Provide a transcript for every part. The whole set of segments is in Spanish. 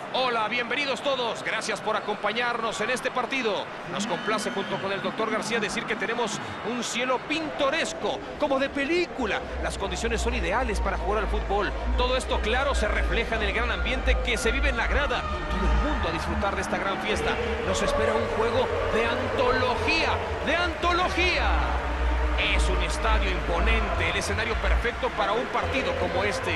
Hola, bienvenidos todos. Gracias por acompañarnos en este partido. Nos complace junto con el doctor García decir que tenemos un cielo pintoresco, como de película. Las condiciones son ideales para jugar al fútbol. Todo esto, claro, se refleja en el gran ambiente que se vive en la grada. Todo el mundo a disfrutar de esta gran fiesta. Nos espera un juego de antología, ¡de antología! Es un estadio imponente, el escenario perfecto para un partido como este.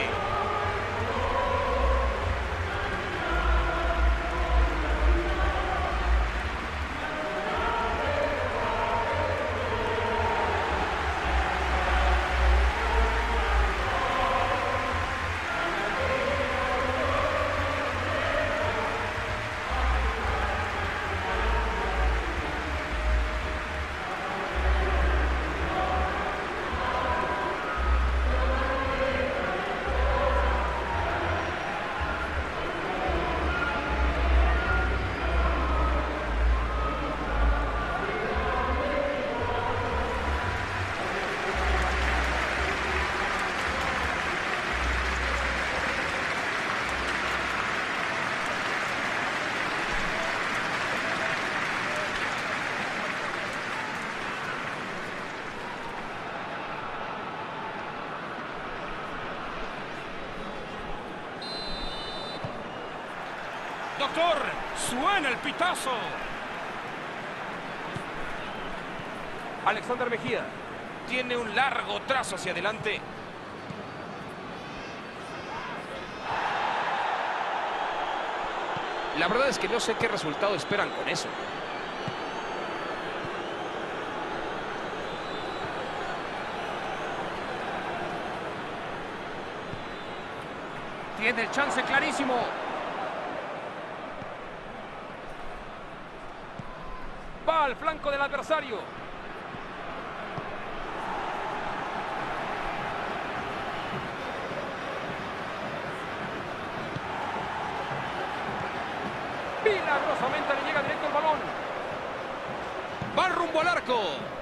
Doctor, suena el pitazo. Alexander Mejía tiene un largo trazo hacia adelante. La verdad es que no sé qué resultado esperan con eso. Tiene el chance clarísimo. Va al flanco del adversario. Milagrosamente le llega directo el balón. Va rumbo al arco.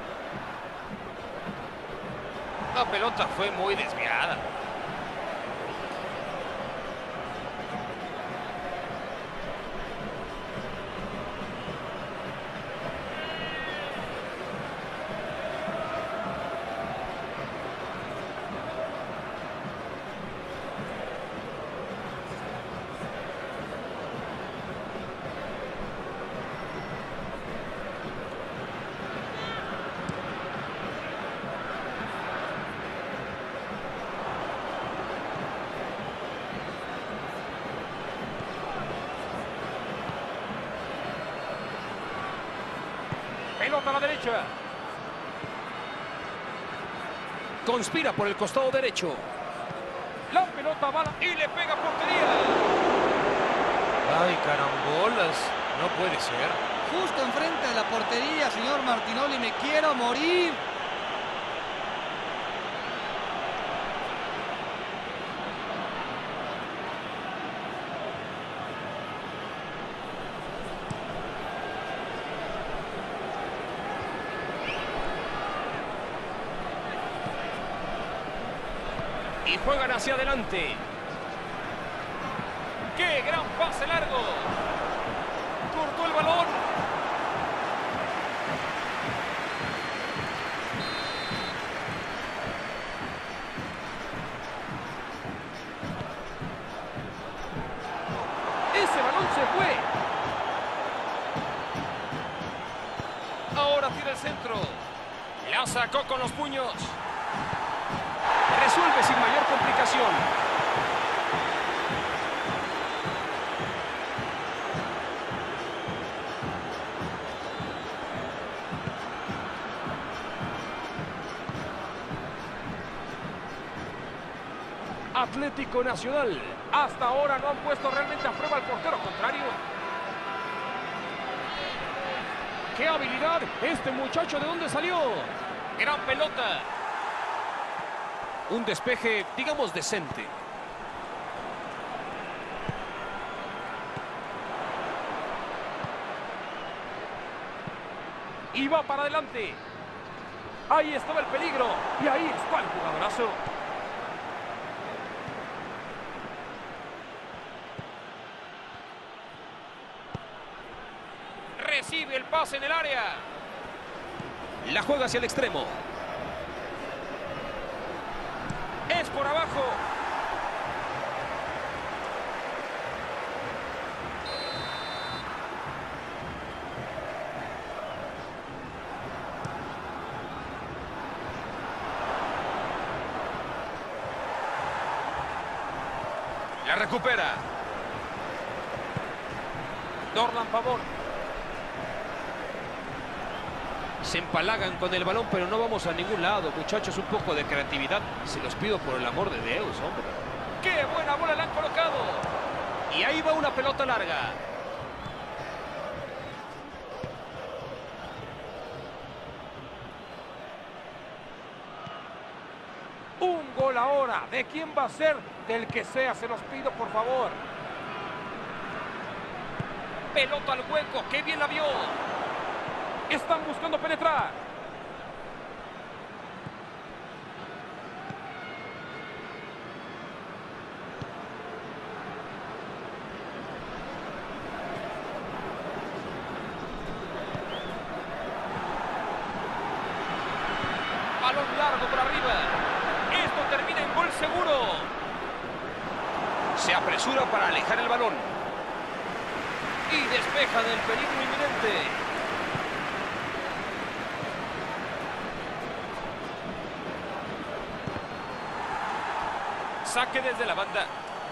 La pelota fue muy desviada. Pelota a la derecha. Conspira por el costado derecho. La pelota va y le pega a portería. Ay, carambolas. No puede ser. Justo enfrente de la portería, señor Martinoli. Me quiero morir. Y juegan hacia adelante. ¡Qué gran pase largo! Cortó el balón. Ese balón se fue. Ahora tira el centro. La sacó con los puños. Resuelve sin mayor complicación. Atlético Nacional. Hasta ahora no han puesto realmente a prueba al portero contrario. ¡Qué habilidad! Este muchacho, ¿de dónde salió? ¡Gran pelota! Un despeje, digamos, decente. Y va para adelante. Ahí estaba el peligro. Y ahí está el jugadorazo. Recibe el pase en el área. La juega hacia el extremo. Es por abajo. La recupera. Dorlan Pavón. Se empalagan con el balón, pero no vamos a ningún lado, muchachos. Un poco de creatividad. Se los pido por el amor de Dios, hombre. ¡Qué buena bola le han colocado! Y ahí va una pelota larga. Un gol ahora. ¿De quién va a ser? Del que sea, se los pido, por favor. Pelota al hueco. ¡Qué bien la vio! Están buscando penetrar. Balón largo por arriba. Esto termina en gol seguro. Se apresura para alejar el balón. Y despeja del peligro inminente. Saque desde la banda.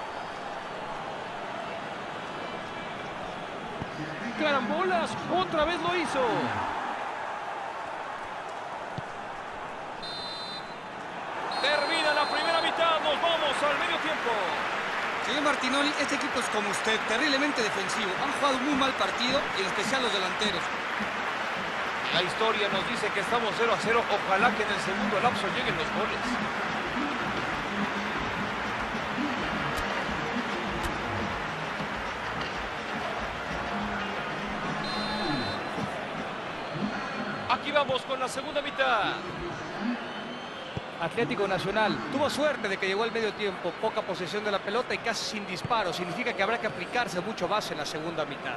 ¡Carambolas! ¡Otra vez lo hizo! Termina la primera mitad. Nos vamos al medio tiempo. Señor Martinoli, este equipo es como usted, terriblemente defensivo. Han jugado un muy mal partido, y en especial los delanteros. La historia nos dice que estamos 0-0. Ojalá que en el segundo lapso lleguen los goles. Aquí vamos con la segunda mitad. Atlético Nacional tuvo suerte de que llegó al medio tiempo, poca posesión de la pelota y casi sin disparo. Significa que habrá que aplicarse mucho más en la segunda mitad.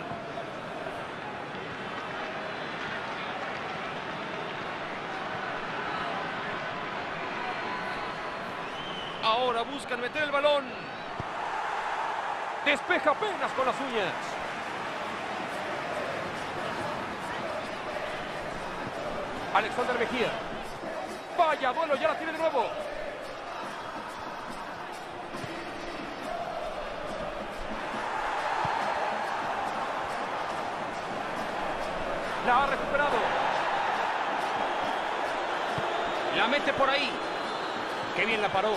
Ahora buscan meter el balón. Despeja apenas con las uñas. Alexander Mejía. Vaya duelo, ya la tiene de nuevo. La ha recuperado. La mete por ahí. Qué bien la paró.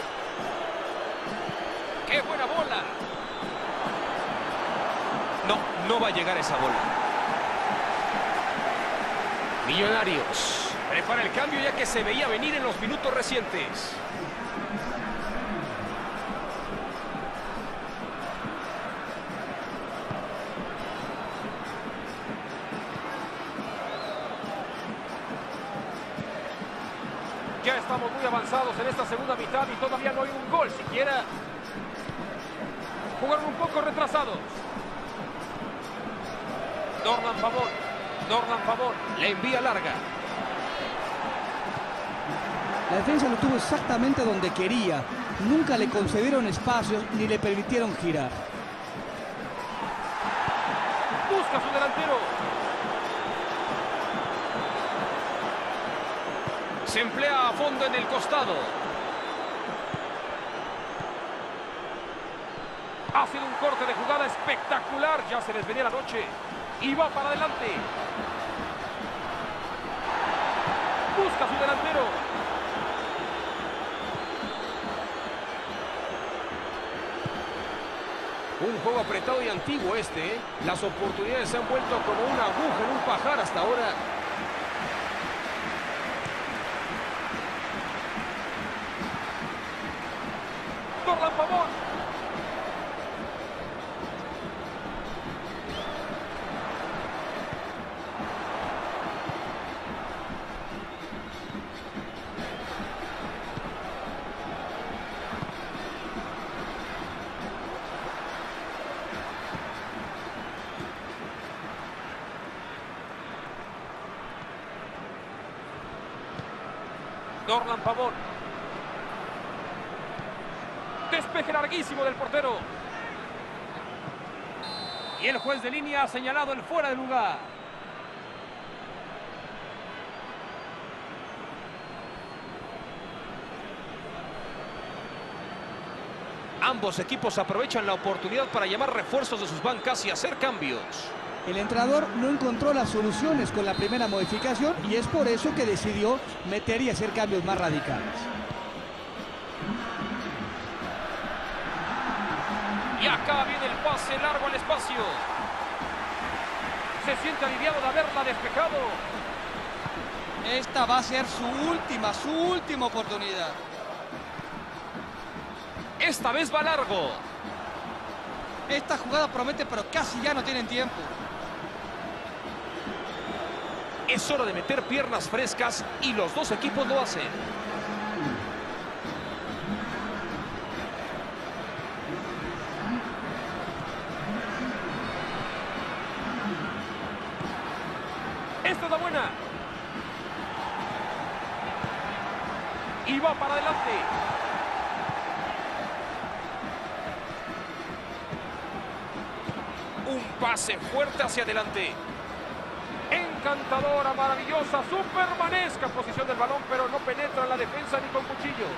¡Qué buena bola! No va a llegar esa bola. Millonarios prepara el cambio ya que se veía venir en los minutos recientes. Ya estamos muy avanzados en esta segunda mitad y todavía no hay un gol siquiera. Jugaron un poco retrasados. Dorlan Pavón. Le envía larga. La defensa lo tuvo exactamente donde quería. Nunca le concedieron espacios ni le permitieron girar. Busca a su delantero. Se emplea a fondo en el costado. Ha sido un corte de jugada espectacular. Ya se les venía la noche. Y va para adelante. Busca a su delantero. Un juego apretado y antiguo este, ¿eh? Las oportunidades se han vuelto como una aguja en un pajar hasta ahora. Dorlan Pavón. Dorlan Pavón. Despeje larguísimo del portero. Y el juez de línea ha señalado el fuera de lugar. Ambos equipos aprovechan la oportunidad para llamar refuerzos de sus bancas y hacer cambios. El entrenador no encontró las soluciones con la primera modificación y es por eso que decidió meter y hacer cambios más radicales. Y acá viene el pase largo al espacio. Se siente aliviado de haberla despejado. Esta va a ser su última oportunidad. Esta vez va largo. Esta jugada promete, pero casi ya no tienen tiempo. Es hora de meter piernas frescas y los dos equipos lo hacen. Esta es la buena. Y va para adelante. Un pase fuerte hacia adelante. Encantadora, maravillosa, supermanesca posición del balón, pero no penetra en la defensa ni con cuchillo.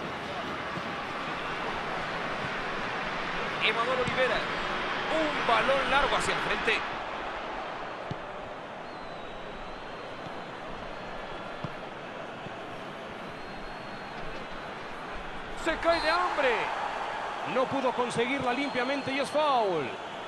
Emanuel Olivera. Un balón largo hacia el frente. Se cae de hambre. No pudo conseguirla limpiamente y es foul.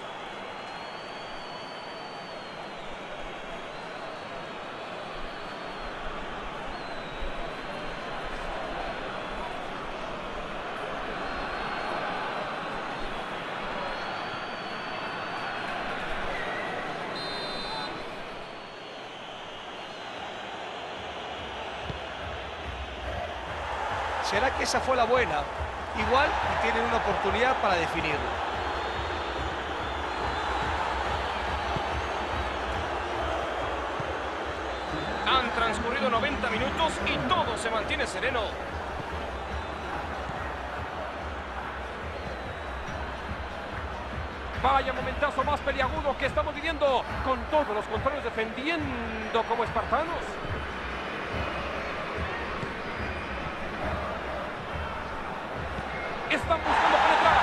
¿Será que esa fue la buena? Igual y tienen una oportunidad para definirlo. Han transcurrido 90 minutos y todo se mantiene sereno. Vaya momentazo más peliagudo que estamos viviendo, con todos los contrarios defendiendo como espartanos. Están buscando penetrar.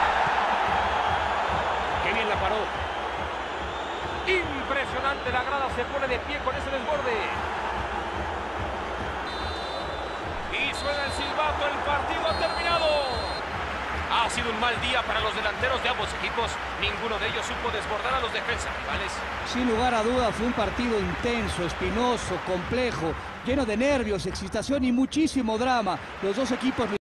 Qué bien la paró. Impresionante, la grada se pone de pie con ese desborde. Y suena el silbato, el partido ha terminado. Ha sido un mal día para los delanteros de ambos equipos. Ninguno de ellos supo desbordar a los defensas rivales. Sin lugar a duda fue un partido intenso, espinoso, complejo, lleno de nervios, excitación y muchísimo drama. Los dos equipos